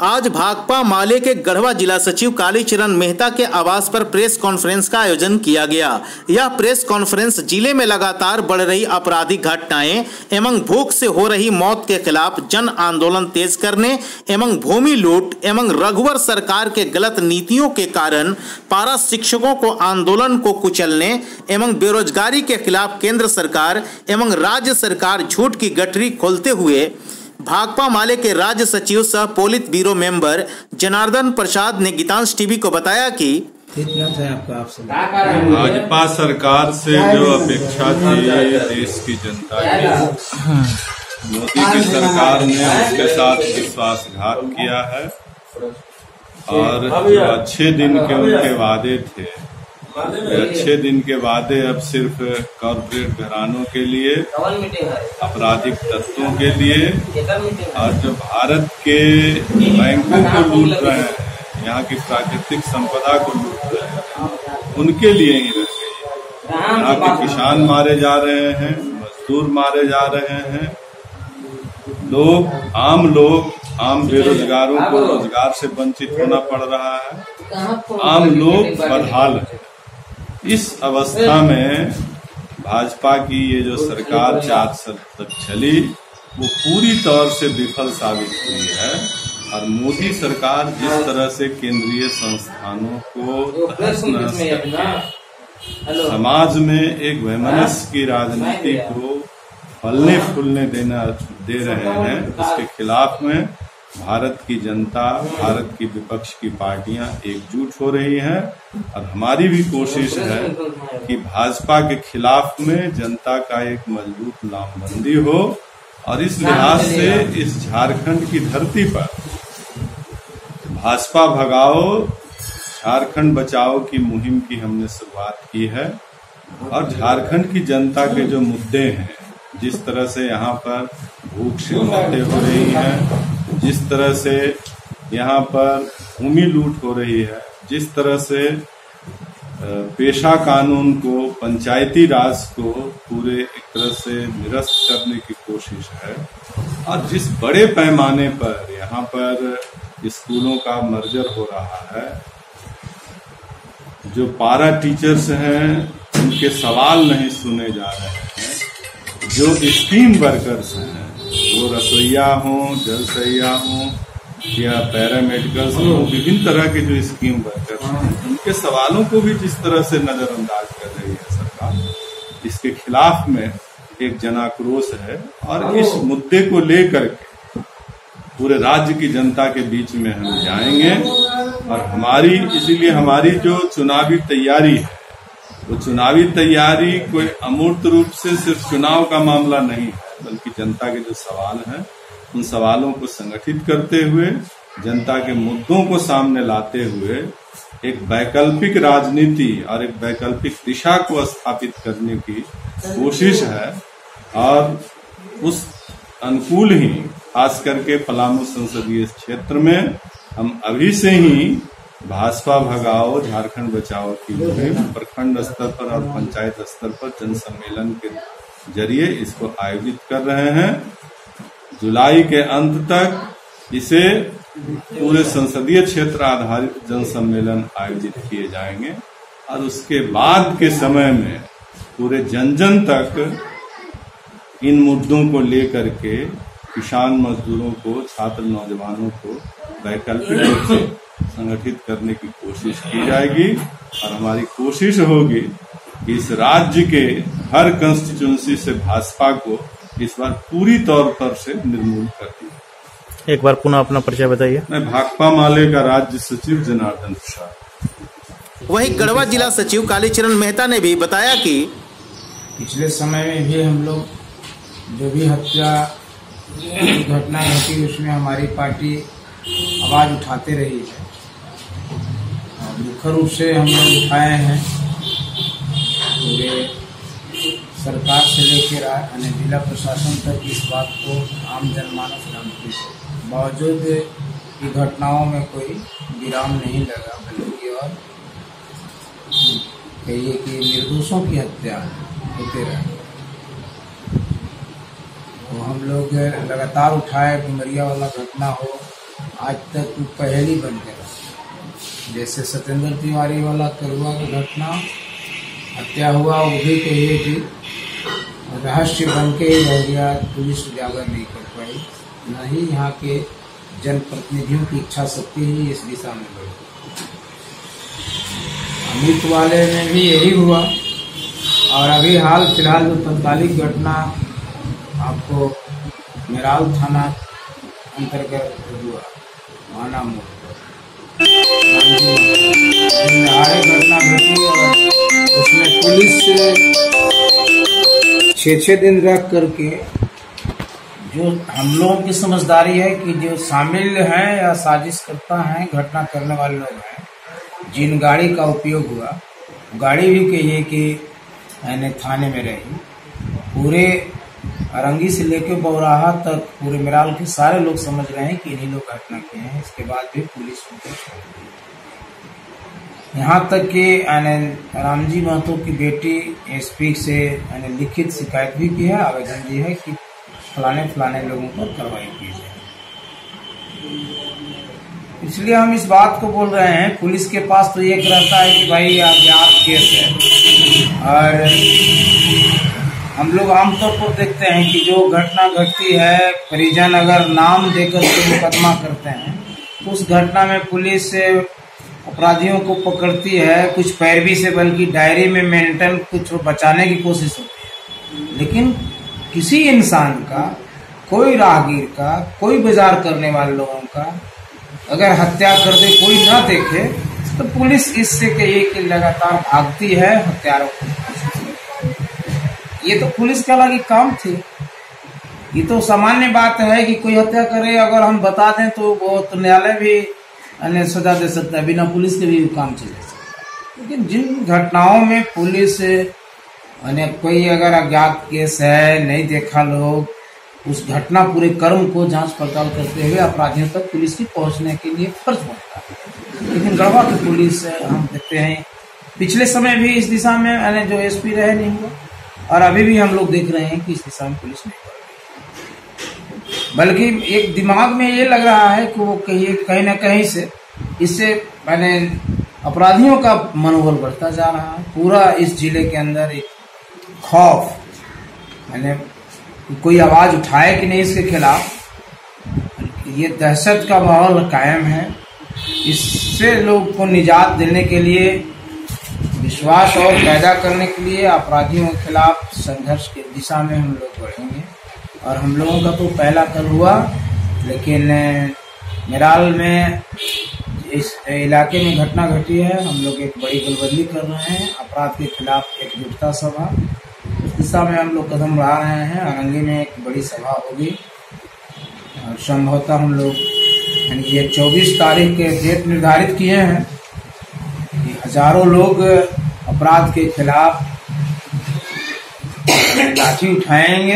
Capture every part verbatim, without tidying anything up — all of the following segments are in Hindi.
आज भाकपा माले के गढ़वा जिला सचिव कालीचरण मेहता के आवास पर प्रेस कॉन्फ्रेंस का आयोजन किया गया। यह प्रेस कॉन्फ्रेंस जिले में लगातार बढ़ रही आपराधिक घटनाएं एवं भूख से हो रही मौत के खिलाफ जन आंदोलन तेज करने एवं भूमि लूट एवं रघुवर सरकार के गलत नीतियों के कारण पारा शिक्षकों को आंदोलन को कुचलने एवं बेरोजगारी के खिलाफ केंद्र सरकार एवं राज्य सरकार झूठ की गठरी खोलते हुए भाकपा माले के राज्य सचिव सह politburo member Janardan Prasad ने गीतांश टीवी को बताया कि भाजपा सरकार से जो अपेक्षा थी देश की जनता की, मोदी की सरकार ने उसके साथ विश्वासघात किया है और जो अच्छे दिन के उनके वादे थे, अच्छे दिन के वादे अब सिर्फ कॉर्पोरेट घरानों के लिए, आपराधिक तत्वों के लिए और जो भारत के बैंकों को लूट रहे हैं, यहाँ की प्राकृतिक संपदा को लूट रहे हैं, उनके लिए ही रह गई। यहाँ के किसान मारे जा रहे हैं, मजदूर मारे जा रहे हैं, लोग आम लोग आम बेरोजगारों को रोजगार से वंचित होना पड़ रहा है, आम लोग बदहाल हैं। इस अवस्था में भाजपा की ये जो सरकार चार साल तक चली वो पूरी तौर से विफल साबित हुई है और मोदी सरकार जिस तरह से केंद्रीय संस्थानों को तहस नहस करके समाज में एक वैमनस्य की राजनीति को फलने फूलने देना दे रहे हैं, उसके खिलाफ में भारत की जनता, भारत की विपक्ष की पार्टियां एकजुट हो रही हैं और हमारी भी कोशिश है कि भाजपा के खिलाफ में जनता का एक मजबूत लामबंदी हो और इस लिहाज से इस झारखंड की धरती पर भाजपा भगाओ झारखंड बचाओ की मुहिम की हमने शुरुआत की है और झारखंड की जनता के जो मुद्दे हैं, जिस तरह से यहाँ पर भूख से मौतें हो रही हैं, जिस तरह से यहाँ पर भूमि लूट हो रही है, जिस तरह से पेशा कानून को, पंचायती राज को पूरे एक तरह से निरस्त करने की कोशिश है और जिस बड़े पैमाने पर यहाँ पर स्कूलों का मर्जर हो रहा है, जो पारा टीचर्स हैं उनके सवाल नहीं सुने जा रहे हैं, जो स्कीम वर्कर्स हैं वो रसोईया हों, जलसैया हों या पैरामेडिकल्स हों, विभिन्न तरह के जो स्कीम वर्कर्स हैं उनके सवालों को भी जिस तरह से नजरअंदाज कर रही है सरकार, इसके खिलाफ में एक जनाक्रोश है और इस मुद्दे को लेकर के पूरे राज्य की जनता के बीच में हम जाएंगे और हमारी इसीलिए हमारी जो चुनावी तैयारी है वो चुनावी तैयारी कोई अमूर्त रूप से सिर्फ चुनाव का मामला नहीं है, बल्कि जनता के जो सवाल हैं उन सवालों को संगठित करते हुए, जनता के मुद्दों को सामने लाते हुए एक वैकल्पिक राजनीति और एक वैकल्पिक दिशा को स्थापित करने की कोशिश है और उस अनुकूल ही खास करके पलामू संसदीय क्षेत्र में हम अभी से ही भाजपा भगाओ झारखंड बचाओ की मुहिम प्रखंड स्तर पर और पंचायत स्तर पर जन सम्मेलन के जरिए इसको आयोजित कर रहे हैं। जुलाई के अंत तक इसे पूरे संसदीय क्षेत्र आधारित जन सम्मेलन आयोजित किए जाएंगे और उसके बाद के समय में पूरे जन जन तक इन मुद्दों को लेकर के किसान मजदूरों को, छात्र नौजवानों को वैकल्पिक रूप से संगठित करने की कोशिश की जाएगी और हमारी कोशिश होगी कि इस राज्य के हर कंस्टिट्यूंसी से भाजपा को इस बार पूरी तौर पर से निर्मूल कर दिया। एक बार पुनः अपना परिचय बताइए। मैं भाकपा माले का राज्य सचिव जनार्दन प्रसाद। वहीं गढ़वा जिला सचिव कालीचरण मेहता ने भी बताया कि पिछले समय में भी हम लोग जो भी हत्या घटना घटी उसमें हमारी पार्टी आवाज उठाते रही है, मुख्य रूप से हम लोग उठाए हैं। पूरे सरकार से लेकर यानी जिला प्रशासन तक इस बात को आम जनमानस जानती है। बावजूद की घटनाओं में कोई विराम नहीं लगा, बल्कि और कहिए कि निर्दोषों की हत्या होते रहे। तो हम लोग लगातार उठाए, डुमरिया वाला घटना हो, आज तक पहेली बन के रहा। जैसे सत्येंद्र तिवारी वाला करुआ की घटना, हत्या हुआ, वो भी कहिए कि रहस्य बन के ही रह गया, पुलिस उजागर नहीं कर पाई। न ही यहाँ के जनप्रतिनिधियों की इच्छा शक्ति ही इस दिशा में बढ़ी। अमित वाले में भी यही हुआ। और अभी हाल फिलहाल जो तत्कालिक घटना आपको मेराल थाना अंतर्गत हुआ, माना मोड़ घटना घटी और उसमें पुलिस छः छः दिन रख करके, जो हम लोगों की समझदारी है कि जो शामिल हैं या साजिश करता है, घटना करने वाले लोग हैं, जिन गाड़ी का उपयोग हुआ, गाड़ी भी कहिए कि यानी थाने में रही। पूरे अरंगी से लेकर बौराहा तक पूरे मेराल के सारे लोग समझ रहे हैं कि इन्हीं लोग घटना किए हैं। इसके बाद भी पुलिस उनको छोड़ दी। यहाँ तक कि रामजी महतो की बेटी एसपी से लिखित शिकायत भी की है, आवेदन दी है कि फलाने फलाने लोगों पर कार्रवाई की जाए। इसलिए हम इस बात को बोल रहे हैं, पुलिस के पास तो एक रहता है कि भाई अज्ञात केस है, और हम लोग आमतौर पर देखते हैं कि जो घटना घटती है, परिजन अगर नाम देकर के मुकदमा करते हैं तो उस घटना में पुलिस अपराधियों को पकड़ती है, कुछ पैरवी से, बल्कि डायरी में मेंटेन कुछ बचाने की कोशिश होती है। लेकिन किसी इंसान का, कोई राहगीर का, कोई बाजार करने वाले लोगों का अगर हत्या कर दे, कोई ना देखे, तो पुलिस इससे कहिए कि लगातार भागती है हत्यारों को। ये तो पुलिस का अलग काम थी। ये तो सामान्य बात है कि कोई हत्या करे, अगर हम बता दें तो वो तो न्यायालय भी अन्य सजा दे सकता है, बिना पुलिस के भी काम चल सकता है। लेकिन जिन घटनाओं में पुलिस अन्य कोई अगर अज्ञात केस है, नहीं देखा लोग, उस घटना पूरे कर्म को जांच पड़ताल करते हुए अपराधियों तक पुलिस की पहुंचने के लिए फर्ज बनता है। लेकिन गढ़वा की पुलिस हम देखते हैं पिछले समय भी इस दिशा में जो एसपी रहे नहीं हुआ, और अभी भी हम लोग देख रहे हैं कि इस दिशा में पुलिस नहीं कर रही। बल्कि एक दिमाग में ये लग रहा है कि वो कहीं कहीं ना कहीं से इससे मैंने अपराधियों का मनोबल बढ़ता जा रहा है। पूरा इस जिले के अंदर एक खौफ, मैंने कोई आवाज उठाए कि नहीं इसके खिलाफ, ये दहशत का माहौल कायम है। इससे लोग को निजात देने के लिए, विश्वास और पैदा करने के लिए अपराधियों के खिलाफ संघर्ष की दिशा में हम लोग बढ़ेंगे। और हम लोगों का तो पहला कल हुआ, लेकिन मेराल में इस इलाके में घटना घटी है, हम लोग एक बड़ी गलबंदी कर रहे हैं। अपराध के खिलाफ एकजुटता सभा, उस दिशा में हम लोग कदम बढ़ा रहे हैं। अरंगी में एक बड़ी सभा होगी और संभवतः हम लोग यानी ये चौबीस तारीख के डेट निर्धारित किए हैं कि हजारों लोग अपराध के खिलाफ लाठी उठाएंगे,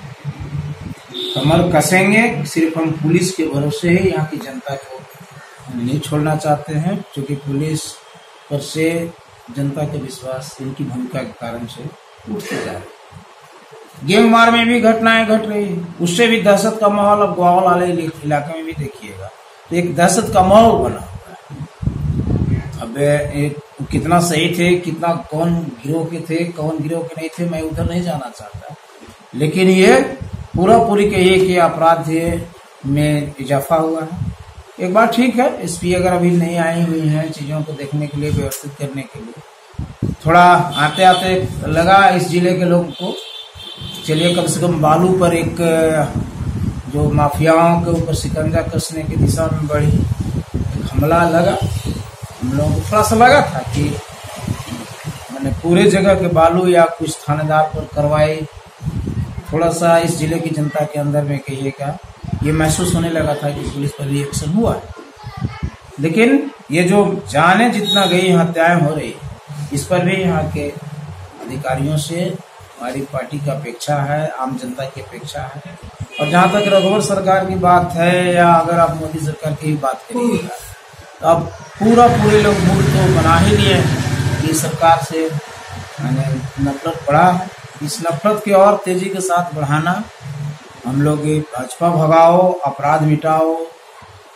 कमर कसेंगे। सिर्फ हम पुलिस के भरोसे ही यहाँ की जनता को नहीं छोड़ना चाहते हैं, क्योंकि पुलिस पर से जनता का विश्वास इनकी भूमिका के कारण से उठते जा रहे हैं। गेंगमार में भी घटनाएं घट रही है, उससे भी दहशत का माहौल अब ग्वाल वाले इलाके में भी देखिएगा, तो एक दहशत का माहौल बना हुआ है। अब एक कितना सही थे, कितना कौन गिरोह के थे, कौन गिरोह के नहीं थे, मैं उधर नहीं जाना चाहता, लेकिन ये पूरा पूरी कहिए कि अपराध में इजाफा हुआ है। एक बार ठीक है, एसपी अगर अभी नहीं आई हुई हैं चीजों को देखने के लिए, व्यवस्थित करने के लिए, थोड़ा आते आते लगा इस जिले के लोगों को, चलिए कम से कम बालू पर एक जो माफियाओं के ऊपर शिकंजा कसने की दिशा में बढ़ी एक हमला लगा। हम लोगों को थोड़ा सा लगा था कि मैंने पूरे जगह के बालू या कुछ थानेदार पर कार्रवाई, थोड़ा सा इस जिले की जनता के अंदर में कहिएगा ये महसूस होने लगा था कि पुलिस पर भी एक्शन हुआ है। लेकिन ये जो जाने जितना गई हत्याएं हो रही, इस पर भी यहाँ के अधिकारियों से हमारी पार्टी की अपेक्षा है, आम जनता की अपेक्षा है। और जहाँ तक रघुवर सरकार की बात है, या अगर आप मोदी सरकार की बात करिएगा, तो अब पूरा पूरे लोग मूड तो बना ही लिए हैं कि सरकार से मैंने नफरत बढ़ा है। इस नफरत की और तेजी के साथ बढ़ाना, हम लोग भाजपा भगाओ, अपराध मिटाओ,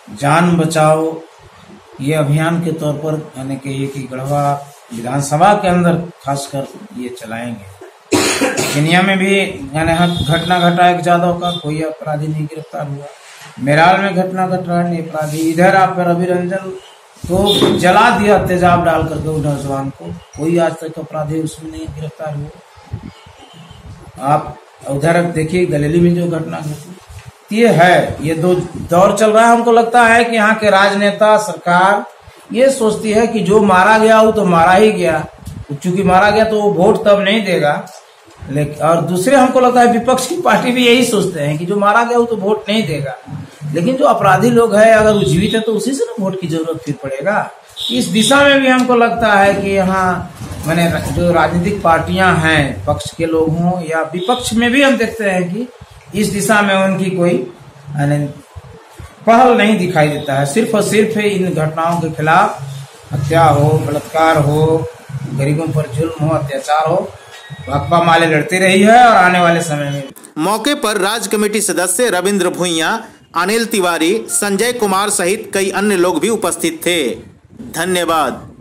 जान बचाओ ये अभियान के तौर पर यानी कहिए कि गढ़वा विधानसभा के अंदर खासकर ये चलाएंगे। दुनिया में भी यानी घटना घटा एक जादव का कोई अपराधी नहीं गिरफ्तार हुआ, मेराल में घटना घटा नहीं अपराधी, इधर आप रवि रंजन को जला दिया तेजाब डाल करके उस नौजवान को, कोई आज तक अपराधी उसमें नहीं गिरफ्तार हुआ। आप उधर देखिए गलेली में जो घटना घटी, ये है ये दो दौर चल रहा है। हमको लगता है कि यहाँ के राजनेता सरकार ये सोचती है कि जो मारा गया वो तो मारा ही गया, चूंकि मारा गया तो वो वोट तब नहीं देगा। लेकिन और दूसरे हमको लगता है विपक्ष की पार्टी भी यही सोचते हैं कि जो मारा गया वो तो वोट नहीं देगा, लेकिन जो अपराधी लोग है अगर वो जीवित है तो उसी से ना वोट की जरूरत फिर पड़ेगा। इस दिशा में भी हमको लगता है कि यहाँ मैंने जो राजनीतिक पार्टियां हैं, पक्ष के लोग हों या विपक्ष में भी हम देखते हैं कि इस दिशा में उनकी कोई पहल नहीं दिखाई देता है। सिर्फ और सिर्फ इन घटनाओं के खिलाफ हत्या हो, बलात्कार हो, गरीबों पर जुल्म हो, अत्याचार हो, भाकपा माले लड़ती रही है और आने वाले समय में। मौके पर राज्य कमेटी सदस्य रविंद्र भुइया, अनिल तिवारी, संजय कुमार सहित कई अन्य लोग भी उपस्थित थे। धन्यवाद।